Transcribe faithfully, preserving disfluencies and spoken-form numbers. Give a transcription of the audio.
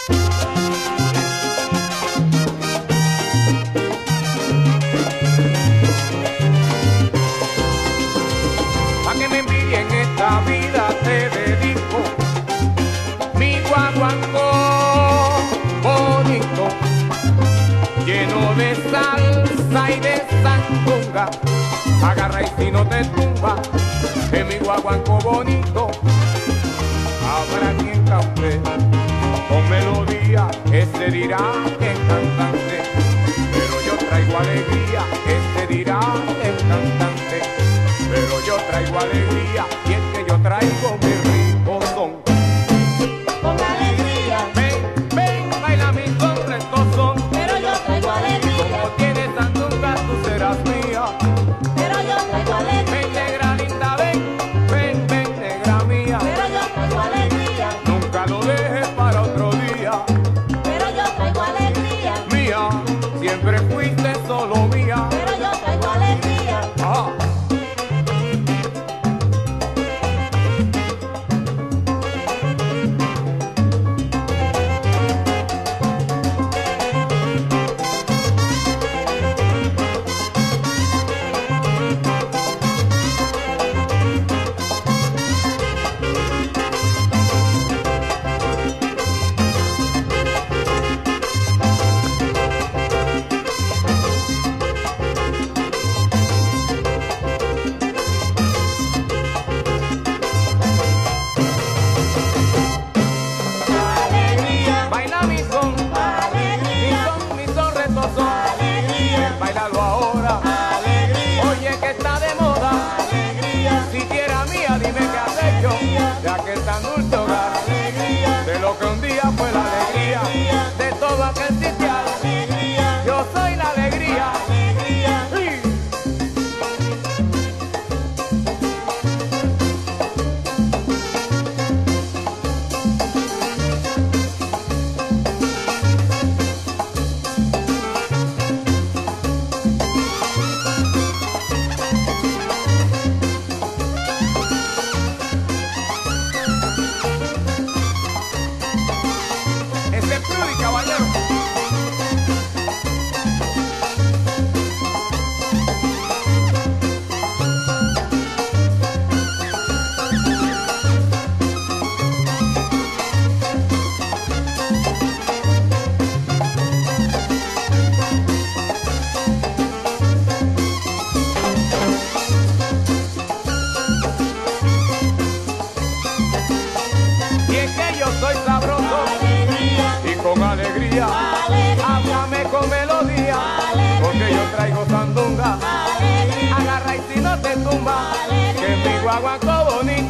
Pa' que me envidien esta vida te dedico mi guaguancó bonito, lleno de salsa y de sandunga. Agarra y si no te tumba, en mi guaguancó bonito habrá quien cante con melodía, ese dirá que es cantante, pero yo traigo alegría, ese dirá que es cantante, pero yo traigo alegría, y es que yo traigo mi rico son. Con alegría, Ven, ven, baila mi son, resto son. pero yo traigo alegría, Como tienes sandunga, tú serás mía. pero yo traigo alegría, Ven, negra linda, ven, ven, ven, negra mía. pero yo traigo alegría, Nunca lo dejes para otro día. pero yo traigo alegría, Mía, siempre fuiste solo mía. pero yo traigo alegría. Ah. Alegría, Baila mi son, mi alegría, son, mi son, reto son. alegría, Bailalo ahora, alegría, oye que está de moda. alegría, Si tierra mía, dime qué has hecho de aquel tan dulce hogar, alegría, de lo que un día fue la alegría, de todo aquel sitial. alegría, Yo soy la alegría. alegría. Sí. Ese es Pluri, caballero. Y es que yo soy sabroso y con alegría, háblame con melodía, porque yo traigo sandunga, agarra y si no te tumba, que mi guaguancó bonito